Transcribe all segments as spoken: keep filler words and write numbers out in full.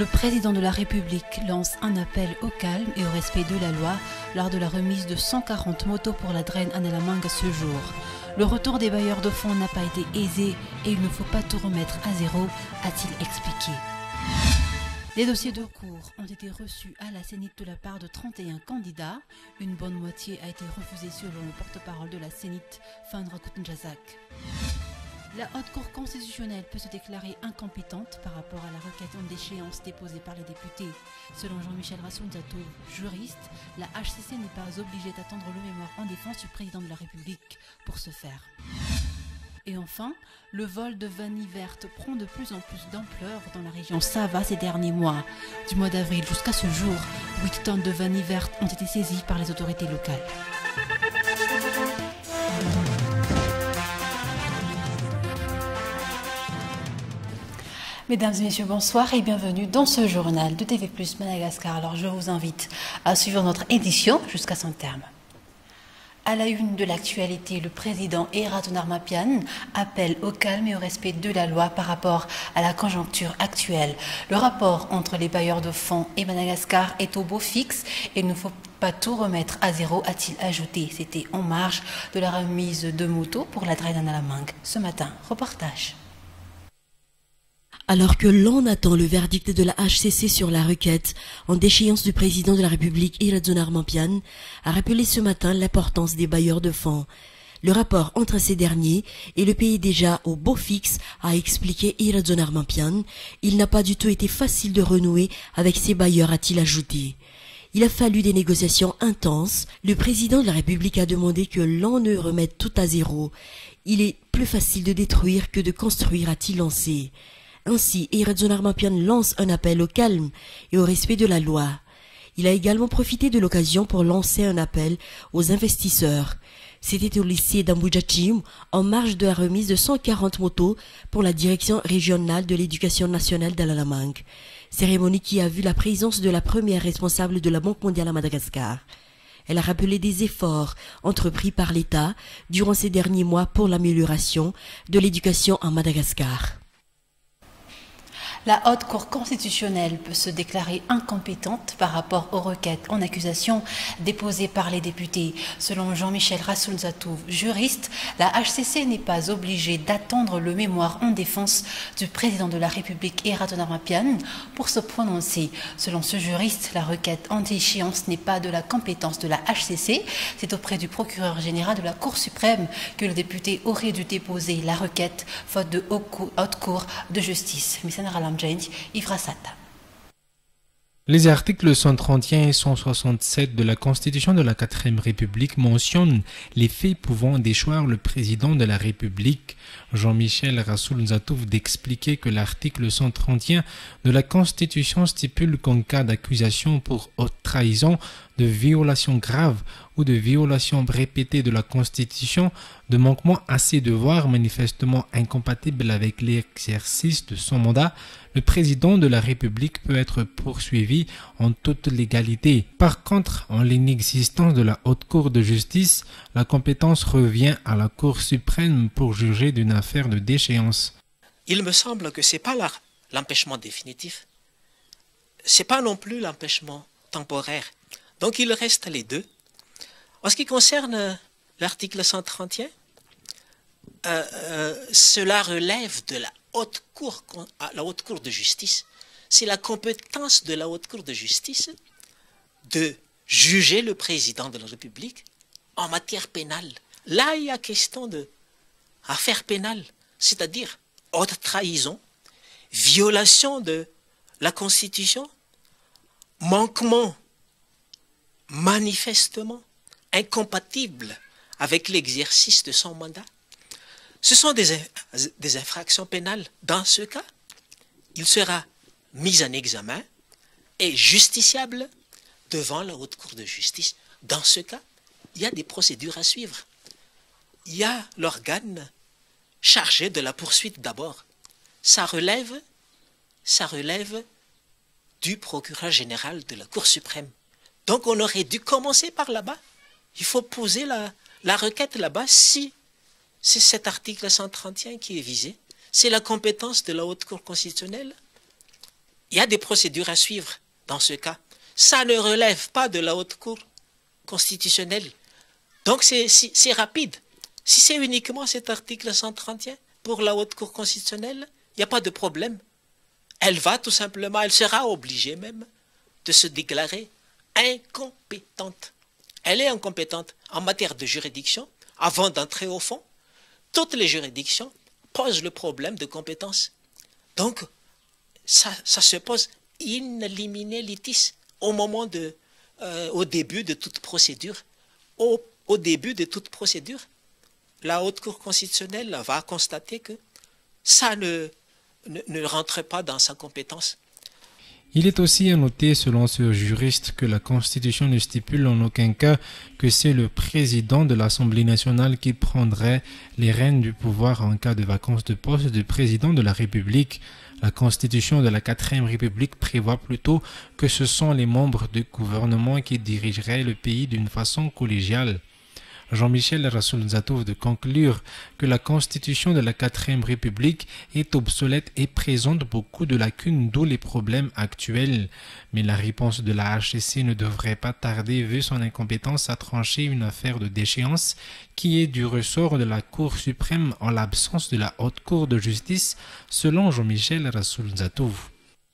Le président de la République lance un appel au calme et au respect de la loi lors de la remise de cent quarante motos pour la draine Analamangue ce jour. Le retour des bailleurs de fonds n'a pas été aisé et il ne faut pas tout remettre à zéro, a-t-il expliqué. Les dossiers de cours ont été reçus à la Sénite de la part de trente et un candidats. Une bonne moitié a été refusée selon le porte-parole de la Sénite, Fandra Kutenjazak. La Haute Cour constitutionnelle peut se déclarer incompétente par rapport à la requête en déchéance déposée par les députés. Selon Jean-Michel Rassoulzatov, juriste, la H C C n'est pas obligée d'attendre le mémoire en défense du président de la République pour ce faire. Et enfin, le vol de vanille verte prend de plus en plus d'ampleur dans la région Sava ces derniers mois. Du mois d'avril jusqu'à ce jour, huit tonnes de vanille verte ont été saisies par les autorités locales. Mesdames et messieurs, bonsoir et bienvenue dans ce journal de T V plus Madagascar. Alors je vous invite à suivre notre édition jusqu'à son terme. À la une de l'actualité, le président Eraton Mapian appelle au calme et au respect de la loi par rapport à la conjoncture actuelle. Le rapport entre les bailleurs de fonds et Madagascar est au beau fixe et il ne faut pas tout remettre à zéro, a-t-il ajouté. C'était en marge de la remise de motos pour la draine Analamangue. Ce matin, reportage. Alors que l'on attend le verdict de la H C C sur la requête en déchéance du président de la République Eraton Mapian a rappelé ce matin l'importance des bailleurs de fonds. Le rapport entre ces derniers et le pays déjà au beau fixe a expliqué Eraton Mapian. Il n'a pas du tout été facile de renouer avec ces bailleurs, a-t-il ajouté. Il a fallu des négociations intenses. Le président de la République a demandé que l'on ne remette tout à zéro. Il est plus facile de détruire que de construire, a-t-il lancé. Ainsi, Eraton Mapian lance un appel au calme et au respect de la loi. Il a également profité de l'occasion pour lancer un appel aux investisseurs. C'était au lycée d'Ambujachim, en marge de la remise de cent quarante motos pour la direction régionale de l'éducation nationale d'Analamangue. Cérémonie qui a vu la présence de la première responsable de la Banque mondiale à Madagascar. Elle a rappelé des efforts entrepris par l'État durant ces derniers mois pour l'amélioration de l'éducation à Madagascar. La Haute Cour constitutionnelle peut se déclarer incompétente par rapport aux requêtes en accusation déposées par les députés. Selon Jean-Michel Rassoulzatov, juriste, la H C C n'est pas obligée d'attendre le mémoire en défense du président de la République Eraton Mapian pour se prononcer. Selon ce juriste, la requête en déchéance n'est pas de la compétence de la H C C. C'est auprès du procureur général de la Cour suprême que le député aurait dû déposer la requête, faute de haute cour de justice. Les articles cent trente et un et cent soixante-sept de la Constitution de la quatrième République mentionnent les faits pouvant déchoir le président de la République. Jean-Michel Rassoulzatov d'expliquer que l'article cent trente et un de la Constitution stipule qu'en cas d'accusation pour haute trahison, de violation grave ou de violation répétée de la Constitution, de manquement à ses devoirs manifestement incompatibles avec l'exercice de son mandat, le président de la République peut être poursuivi en toute légalité. Par contre, en l'inexistence de la Haute Cour de justice, la compétence revient à la Cour suprême pour juger d'une affaire de déchéance. Il me semble que ce n'est pas l'empêchement définitif, ce n'est pas non plus l'empêchement temporaire. Donc il reste les deux. En ce qui concerne l'article cent trente et un, euh, euh, cela relève de la haute cour, la haute cour de justice. C'est la compétence de la haute cour de justice de juger le président de la République en matière pénale. Là, il y a question de affaire pénale, c'est-à-dire haute trahison, violation de la Constitution, manquement manifestement incompatible avec l'exercice de son mandat. Ce sont des, des infractions pénales. Dans ce cas, il sera mis en examen et justiciable devant la Haute Cour de justice. Dans ce cas, il y a des procédures à suivre. Il y a l'organe chargé de la poursuite d'abord. Ça relève, ça relève du procureur général de la Cour suprême. Donc on aurait dû commencer par là-bas. Il faut poser la, la requête là-bas si c'est cet article cent trente et un qui est visé. C'est la compétence de la Haute Cour constitutionnelle. il y a des procédures à suivre dans ce cas. Ça ne relève pas de la haute cour constitutionnelle. Donc c'est c'est rapide. Si c'est uniquement cet article cent trente et un pour la haute cour constitutionnelle, il n'y a pas de problème. Elle va tout simplement, elle sera obligée même de se déclarer incompétente. Elle est incompétente en matière de juridiction. Avant d'entrer au fond, toutes les juridictions posent le problème de compétence. Donc, ça, ça se pose in limine litis au moment de, euh, au début de toute procédure. Au, au début de toute procédure, la Haute Cour constitutionnelle va constater que ça ne, ne, ne rentre pas dans sa compétence. Il est aussi à noter, selon ce juriste, que la Constitution ne stipule en aucun cas que c'est le président de l'Assemblée nationale qui prendrait les rênes du pouvoir en cas de vacance de poste de président de la République. La Constitution de la quatrième République prévoit plutôt que ce sont les membres du gouvernement qui dirigeraient le pays d'une façon collégiale. Jean-Michel Rassoul Zatouf de conclure que la Constitution de la quatrième République est obsolète et présente beaucoup de lacunes, d'où les problèmes actuels. Mais la réponse de la H C C ne devrait pas tarder vu son incompétence à trancher une affaire de déchéance qui est du ressort de la Cour suprême en l'absence de la Haute Cour de justice, selon Jean-Michel Rassoul Zatouf.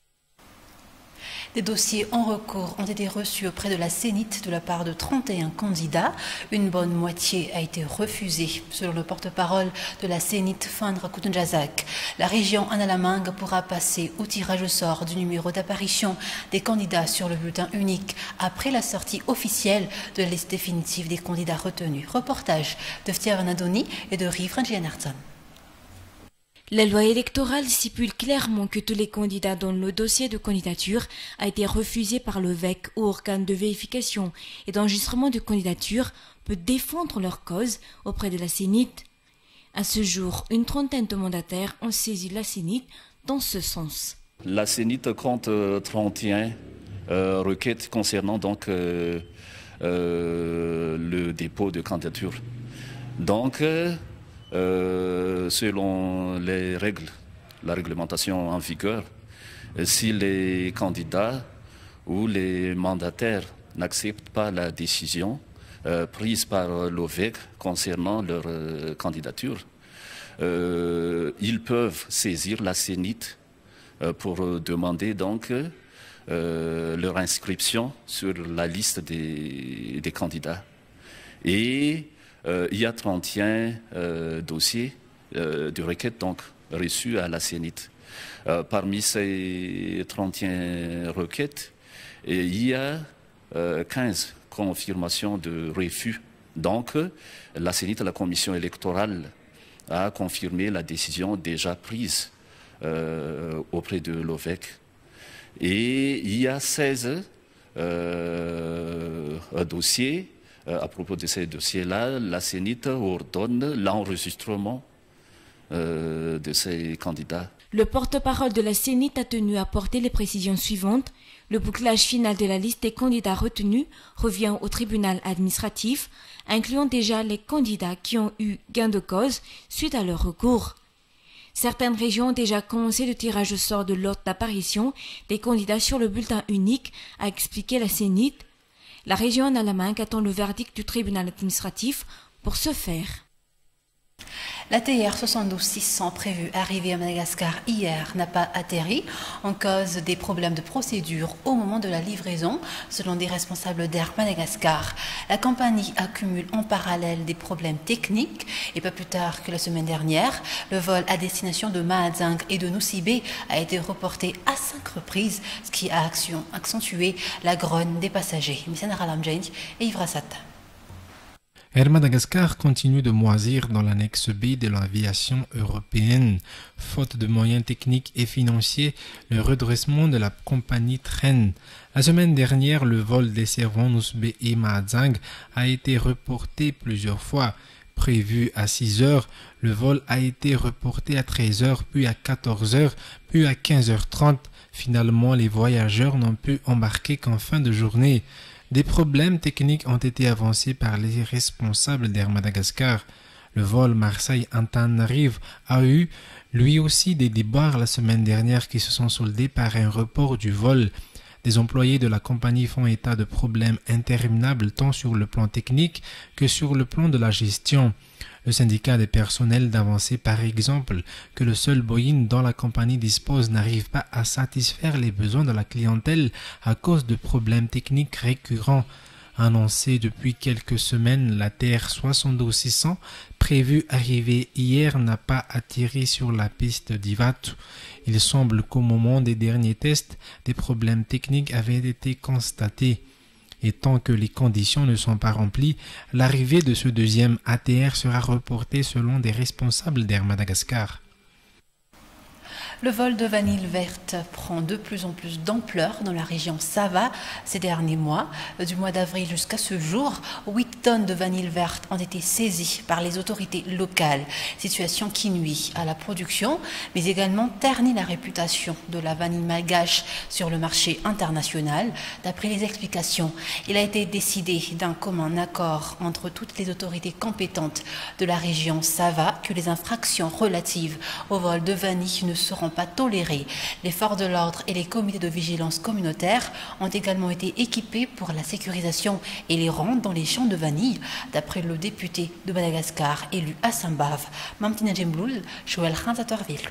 Des dossiers en recours ont été reçus auprès de la Sénit de la part de trente et un candidats. Une bonne moitié a été refusée, selon le porte-parole de la Sénit, Fandra Koutounjazak. La région Analamang pourra passer au tirage au sort du numéro d'apparition des candidats sur le bulletin unique après la sortie officielle de la liste définitive des candidats retenus. Reportage de Ftiavan Adoni et de Riv Ranjianartan. La loi électorale stipule clairement que tous les candidats dont le dossier de candidature a été refusé par le V E C ou organe de vérification et d'enregistrement de candidature peuvent défendre leur cause auprès de la Sénit. À ce jour, une trentaine de mandataires ont saisi la Sénit dans ce sens. La Sénit compte euh, trente et un euh, requêtes concernant donc euh, euh, le dépôt de candidature. Donc, euh, Euh, selon les règles, la réglementation en vigueur, si les candidats ou les mandataires n'acceptent pas la décision euh, prise par l'O V E C concernant leur euh, candidature, euh, ils peuvent saisir la Sénit euh, pour demander donc euh, leur inscription sur la liste des, des candidats. Et Euh, il y a trente et un euh, dossiers euh, de requêtes donc, reçus à la Sénit. Euh, parmi ces trente et un requêtes, et il y a euh, quinze confirmations de refus. Donc, la Sénit, la commission électorale, a confirmé la décision déjà prise euh, auprès de l'O V E C. Et il y a seize euh, dossiers. À propos de ces dossiers-là, la Sénit ordonne l'enregistrement euh, de ces candidats. Le porte-parole de la Sénit a tenu à apporter les précisions suivantes. Le bouclage final de la liste des candidats retenus revient au tribunal administratif, incluant déjà les candidats qui ont eu gain de cause suite à leur recours. Certaines régions ont déjà commencé le tirage au sort de l'ordre d'apparition des candidats sur le bulletin unique, a expliqué la Sénit. La région Analamang attend le verdict du tribunal administratif pour ce faire. La T R soixante-douze six cents prévue arriver à Madagascar hier n'a pas atterri en cause des problèmes de procédure au moment de la livraison, selon des responsables d'Air Madagascar. La compagnie accumule en parallèle des problèmes techniques et pas plus tard que la semaine dernière, le vol à destination de Mahadzang et de Nosibé a été reporté à cinq reprises, ce qui a accentué la grogne des passagers. Missanara Lamjain et Ivrasat. Air Madagascar continue de moisir dans l'annexe B de l'aviation européenne. Faute de moyens techniques et financiers, le redressement de la compagnie traîne. La semaine dernière, le vol desservant Nosibé et Mahadzang a été reporté plusieurs fois. Prévu à six heures, le vol a été reporté à treize heures, puis à quatorze heures, puis à quinze heures trente. Finalement, les voyageurs n'ont pu embarquer qu'en fin de journée. Des problèmes techniques ont été avancés par les responsables d'Air Madagascar. Le vol Marseille-Antananarive a eu lui aussi des déboires la semaine dernière qui se sont soldés par un report du vol. Des employés de la compagnie font état de problèmes interminables tant sur le plan technique que sur le plan de la gestion. Le syndicat des personnels d'avancer par exemple que le seul Boeing dont la compagnie dispose n'arrive pas à satisfaire les besoins de la clientèle à cause de problèmes techniques récurrents. Annoncé depuis quelques semaines, la T R soixante-douze six cents, prévue arriver hier, n'a pas atterri sur la piste d'Ivatu. Il semble qu'au moment des derniers tests, des problèmes techniques avaient été constatés. Et tant que les conditions ne sont pas remplies, l'arrivée de ce deuxième A T R sera reportée selon des responsables d'Air Madagascar. Le vol de vanille verte prend de plus en plus d'ampleur dans la région Sava ces derniers mois. Du mois d'avril jusqu'à ce jour, huit tonnes de vanille verte ont été saisies par les autorités locales, situation qui nuit à la production, mais également ternit la réputation de la vanille malgache sur le marché international. D'après les explications, il a été décidé d'un commun accord entre toutes les autorités compétentes de la région Sava que les infractions relatives au vol de vanille ne seront pas tolérés. Les forces de l'ordre et les comités de vigilance communautaire ont également été équipés pour la sécurisation et les rondes dans les champs de vanille, d'après le député de Madagascar élu à Sambave, Mamtina Djembloul, Joël Khanzatorville.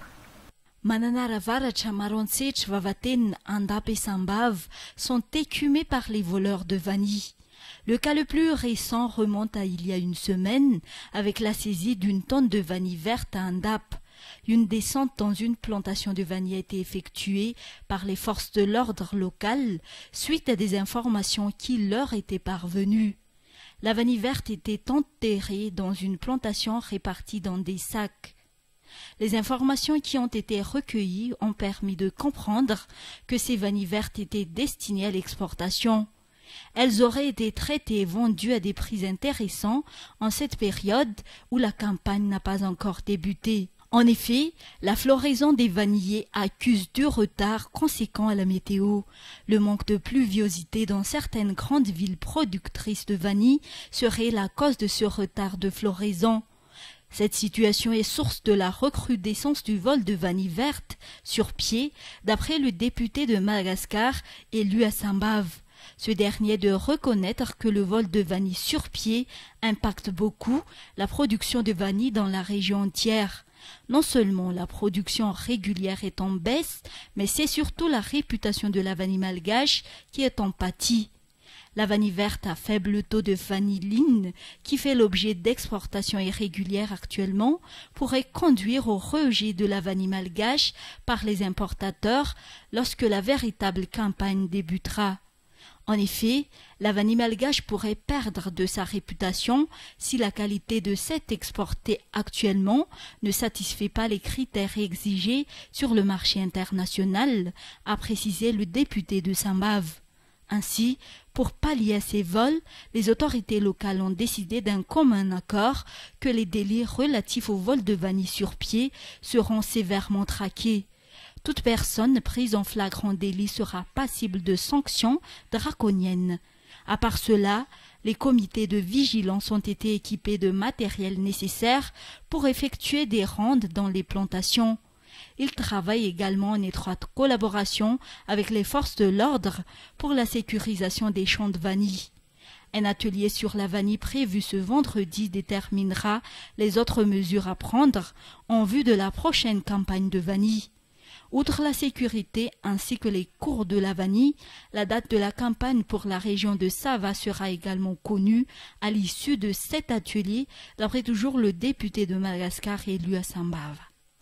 Mananaravaracha, Marontsech, Vavaten, Andap et Sambave sont écumés par les voleurs de vanille. Le cas le plus récent remonte à il y a une semaine avec la saisie d'une tonne de vanille verte à Andap. Une descente dans une plantation de vanille a été effectuée par les forces de l'ordre locales suite à des informations qui leur étaient parvenues. La vanille verte était enterrée dans une plantation répartie dans des sacs. Les informations qui ont été recueillies ont permis de comprendre que ces vanilles vertes étaient destinées à l'exportation. Elles auraient été traitées et vendues à des prix intéressants en cette période où la campagne n'a pas encore débuté. En effet, la floraison des vanillers accuse du retard conséquent à la météo. Le manque de pluviosité dans certaines grandes villes productrices de vanille serait la cause de ce retard de floraison. Cette situation est source de la recrudescence du vol de vanille verte sur pied, d'après le député de Madagascar élu à Sambave. Ce dernier de reconnaître que le vol de vanille sur pied impacte beaucoup la production de vanille dans la région entière. Non seulement la production régulière est en baisse, mais c'est surtout la réputation de la vanille malgache qui est en pâtie. La vanille verte à faible taux de vanilline, qui fait l'objet d'exportations irrégulières actuellement, pourrait conduire au rejet de la vanille malgache par les importateurs lorsque la véritable campagne débutera. En effet, la vanille malgache pourrait perdre de sa réputation si la qualité de cette exportée actuellement ne satisfait pas les critères exigés sur le marché international, a précisé le député de Sambave. Ainsi, pour pallier à ces vols, les autorités locales ont décidé d'un commun accord que les délits relatifs au vol de vanille sur pied seront sévèrement traqués. Toute personne prise en flagrant délit sera passible de sanctions draconiennes. À part cela, les comités de vigilance ont été équipés de matériel nécessaire pour effectuer des rondes dans les plantations. Ils travaillent également en étroite collaboration avec les forces de l'ordre pour la sécurisation des champs de vanille. Un atelier sur la vanille prévu ce vendredi déterminera les autres mesures à prendre en vue de la prochaine campagne de vanille. Outre la sécurité ainsi que les cours de la vanille, la date de la campagne pour la région de Sava sera également connue à l'issue de cet atelier, d'après toujours le député de Madagascar élu à Sambave.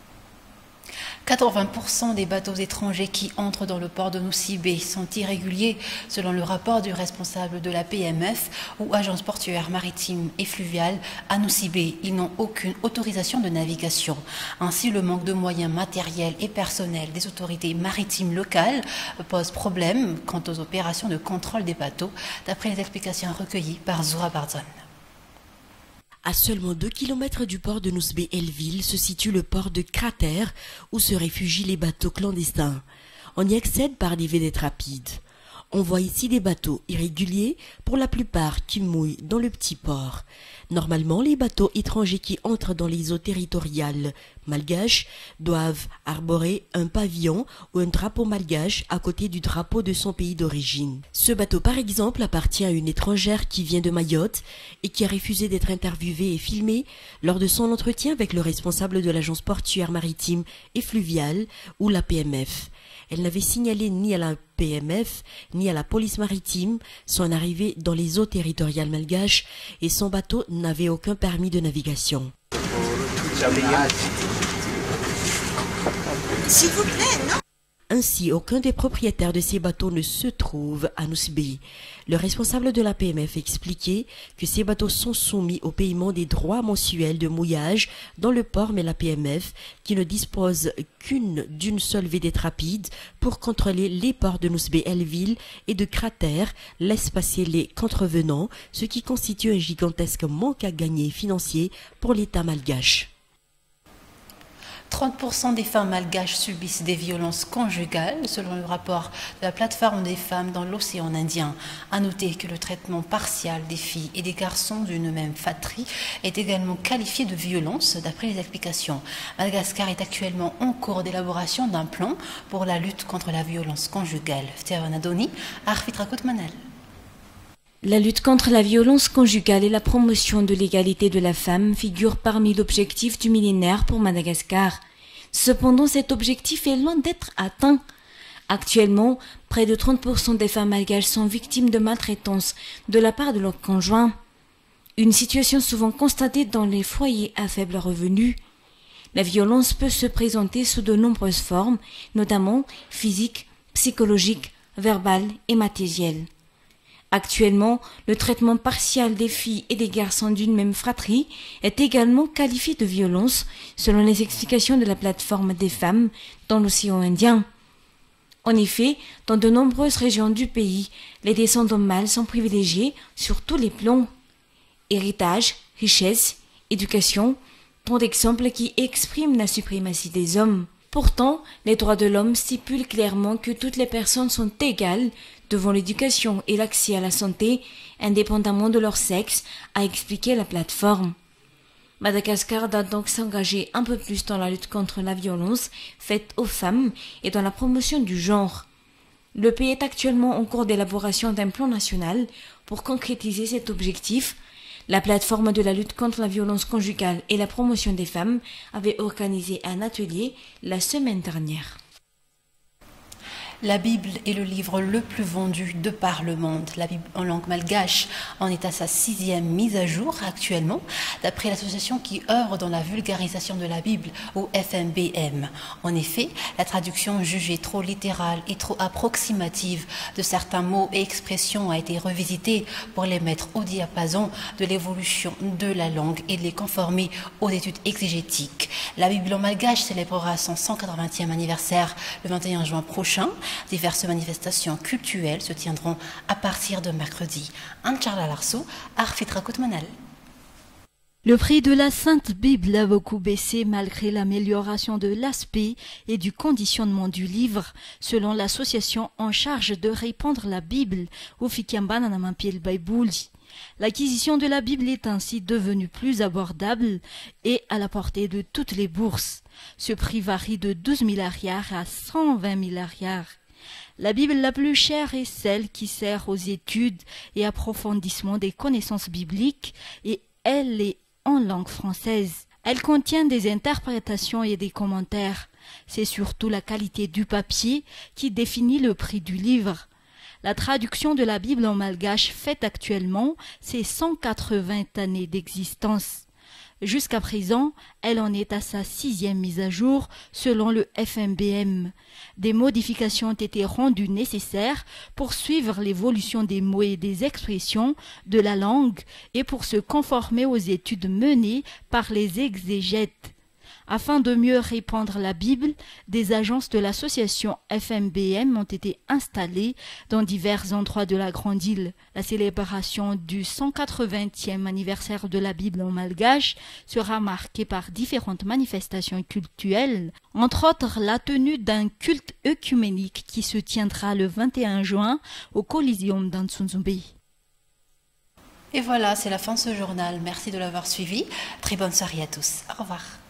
quatre-vingts pour cent des bateaux étrangers qui entrent dans le port de Nosy-Be sont irréguliers, selon le rapport du responsable de la P M F ou agence portuaire maritime et fluviale à Nosy-Be. Ils n'ont aucune autorisation de navigation. Ainsi, le manque de moyens matériels et personnels des autorités maritimes locales pose problème quant aux opérations de contrôle des bateaux, d'après les explications recueillies par Zoura Barzon. À seulement deux kilomètres du port de Nosy-Be-Elville se situe le port de Cratère où se réfugient les bateaux clandestins. On y accède par des vedettes rapides. On voit ici des bateaux irréguliers, pour la plupart qui mouillent dans le petit port. Normalement, les bateaux étrangers qui entrent dans les eaux territoriales malgaches doivent arborer un pavillon ou un drapeau malgache à côté du drapeau de son pays d'origine. Ce bateau, par exemple, appartient à une étrangère qui vient de Mayotte et qui a refusé d'être interviewée et filmée lors de son entretien avec le responsable de l'agence portuaire maritime et fluviale ou la P M F. Elle n'avait signalé ni à la P M F ni à la police maritime son arrivée dans les eaux territoriales malgaches et son bateau n'avait aucun permis de navigation. S'il vous plaît, non ? Ainsi, aucun des propriétaires de ces bateaux ne se trouve à Nousbé. Le responsable de la P M F expliquait que ces bateaux sont soumis au paiement des droits mensuels de mouillage dans le port, mais la P M F, qui ne dispose qu'une d'une seule vedette rapide pour contrôler les ports de Nousbé-Elville et de Cratère, laisse passer les contrevenants, ce qui constitue un gigantesque manque à gagner financier pour l'État malgache. trente pour cent des femmes malgaches subissent des violences conjugales, selon le rapport de la plateforme des femmes dans l'océan Indien. À noter que le traitement partial des filles et des garçons d'une même fratrie est également qualifié de violence, d'après les explications. Madagascar est actuellement en cours d'élaboration d'un plan pour la lutte contre la violence conjugale. Ftevanadoni, Arfitrakut Manal. La lutte contre la violence conjugale et la promotion de l'égalité de la femme figurent parmi l'objectif du millénaire pour Madagascar. Cependant, cet objectif est loin d'être atteint. Actuellement, près de trente pour cent des femmes malgaches sont victimes de maltraitance de la part de leurs conjoints. Une situation souvent constatée dans les foyers à faible revenu. La violence peut se présenter sous de nombreuses formes, notamment physiques, psychologiques, verbales et matérielles. Actuellement, le traitement partial des filles et des garçons d'une même fratrie est également qualifié de violence, selon les explications de la plateforme des femmes dans l'océan Indien. En effet, dans de nombreuses régions du pays, les descendants mâles sont privilégiés sur tous les plans. Héritage, richesse, éducation, tant d'exemples qui expriment la suprématie des hommes. Pourtant, les droits de l'homme stipulent clairement que toutes les personnes sont égales devant l'éducation et l'accès à la santé, indépendamment de leur sexe, a expliqué la plateforme. Madagascar doit donc s'engager un peu plus dans la lutte contre la violence faite aux femmes et dans la promotion du genre. Le pays est actuellement en cours d'élaboration d'un plan national pour concrétiser cet objectif. La plateforme de la lutte contre la violence conjugale et la promotion des femmes avait organisé un atelier la semaine dernière. La Bible est le livre le plus vendu de par le monde. La Bible en langue malgache en est à sa sixième mise à jour actuellement, d'après l'association qui œuvre dans la vulgarisation de la Bible, ou F M B M. En effet, la traduction jugée trop littérale et trop approximative de certains mots et expressions a été revisitée pour les mettre au diapason de l'évolution de la langue et de les conformer aux études exégétiques. La Bible en malgache célébrera son cent quatre-vingtième anniversaire le vingt et un juin prochain. Diverses manifestations cultuelles se tiendront à partir de mercredi. Ancharla Larso, Arfitrakut Manal. Le prix de la Sainte Bible a beaucoup baissé malgré l'amélioration de l'aspect et du conditionnement du livre, selon l'association en charge de répandre la Bible au Fikiambananamampiel Baibuli. L'acquisition de la Bible est ainsi devenue plus abordable et à la portée de toutes les bourses. Ce prix varie de douze mille ariars à cent vingt mille ariars. La Bible la plus chère est celle qui sert aux études et approfondissements des connaissances bibliques et elle est en langue française. Elle contient des interprétations et des commentaires. C'est surtout la qualité du papier qui définit le prix du livre. La traduction de la Bible en malgache fête actuellement ses cent quatre-vingts années d'existence. Jusqu'à présent, elle en est à sa sixième mise à jour selon le F M B M. Des modifications ont été rendues nécessaires pour suivre l'évolution des mots et des expressions de la langue et pour se conformer aux études menées par les exégètes. Afin de mieux répandre la Bible, des agences de l'association F M B M ont été installées dans divers endroits de la Grande Île. La célébration du cent quatre-vingtième anniversaire de la Bible en malgache sera marquée par différentes manifestations cultuelles, entre autres la tenue d'un culte œcuménique qui se tiendra le vingt et un juin au Coliseum d'Antsonzumbe. Et voilà, c'est la fin de ce journal. Merci de l'avoir suivi. Très bonne soirée à tous. Au revoir.